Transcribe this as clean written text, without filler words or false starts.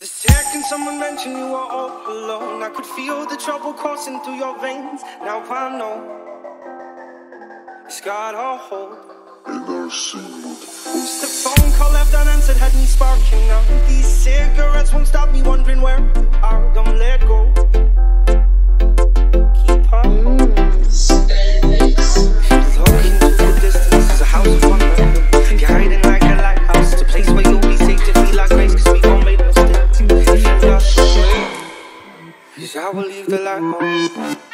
The second someone mentioned you were all alone, I could feel the trouble coursing through your veins. Now I know it's got a hold. It's the phone call left unanswered had me sparking now. These cigarettes won't stop me wondering where you are. Don't let go. Keep on. Looking to the distance, it's a house of wonder. Guiding like a lighthouse, it's a place where you'll be safe to feel like grace, cause we all made mistakes. If you're lost, I will leave the light on.